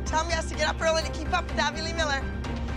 Tell him he has to get up early to keep up with Abby Lee Miller.